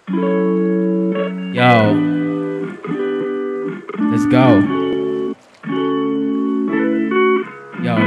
Yo, let's go. Yo,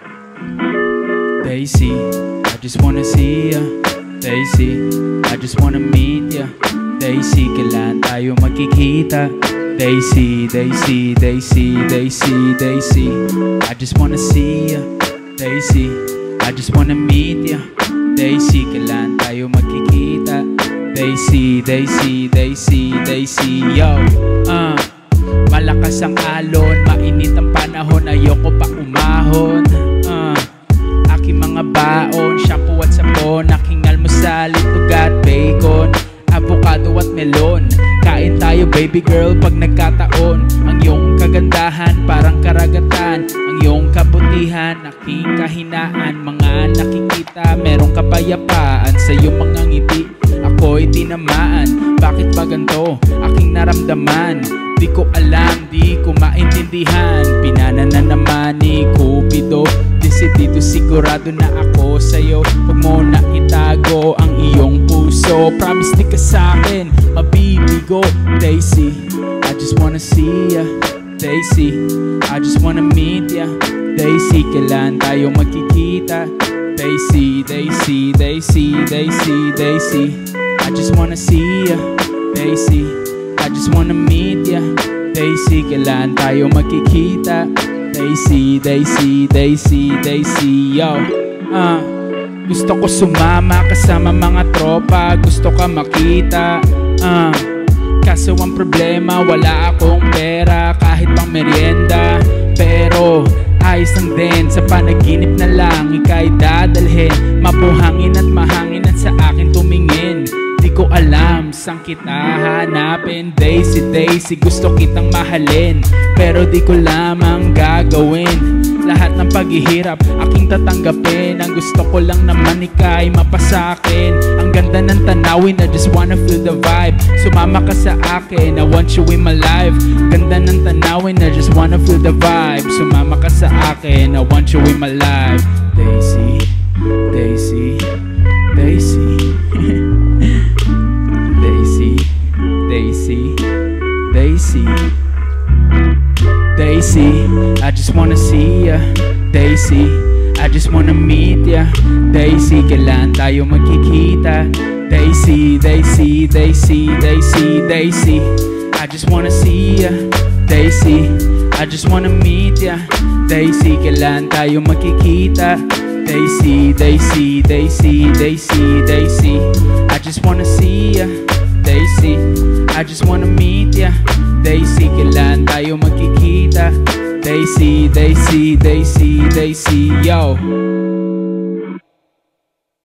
Daisy, I just wanna see ya. Daisy, I just wanna meet ya. Daisy, kailan tayo magkikita? Daisy, Daisy, Daisy, Daisy, Daisy, I just wanna see ya. Daisy, I just wanna meet ya. Daisy, kailan tayo magkikita? Daisy, Daisy, Daisy, Daisy, yo. Malakas ang alon, mainit ang panahon, ayoko pa umahon. Aking mga baon, shampoo at sabon, aking almusal, itlog at bacon, avocado at melon. Kain tayo baby girl pag nagkataon. Ang iyong kagandahan parang karagatan, ang iyong kabutihan, aking kahinaan. Mga nakikita, merong kapayapaan sa iyong mga ngiti. Ako'y tinamaan, bakit ba ganito aking naramdaman? Di ko alam, di ko maintindihan. Pinana na naman ni Cupido, desidido sigurado na ako sa'yo. Huwag mo na itago ang iyong puso, promise di ka sa'kin mabibigo. Daisy, I just wanna see ya. Daisy, I just wanna meet ya. Daisy, kailan tayo magkikita? Daisy, Daisy, Daisy, Daisy, Daisy, I just wanna see ya. Daisy, I just wanna meet ya. Daisy, kailan tayo magkikita? Daisy, Daisy, Daisy, Daisy, yo. Gusto ko sumama kasama mga tropa, gusto ka makita. Kaso ang problema, wala akong pera, kahit pang merienda. Pero ayos lang din, sa panaginip na lang ika'y dadalhin. Mabuhangin at mahangin at sa akin tumingin. Di ko alam saan kita hanapin. Daisy, Daisy, gusto kitang mahalin, pero di ko lamang gagawin. Lahat ng paghihirap aking tatanggapin. Ang gusto ko lang naman ika'y mapasakin. Ang ganda ng tanawin, I just wanna feel the vibe. Sumama ka sa akin, I want you in my life. Ganda ng tanawin, I just wanna feel the vibe. Sumama ka sa akin, I want you in my life. Daisy, Daisy, Daisy, Daisy, Daisy, Daisy, Daisy, I just wanna see ya. Daisy, I just wanna meet ya. Daisy, kailan tayo magkikita? Daisy, Daisy, Daisy, Daisy, Daisy, I just wanna see ya. Daisy, I just wanna meet ya. Daisy, kailan tayo magkikita? Daisy, Daisy, Daisy, Daisy, Daisy, I just wanna see ya. Daisy, I just wanna meet ya. Daisy, kailan tayo magkikita? Daisy, Daisy, Daisy, Daisy, yo.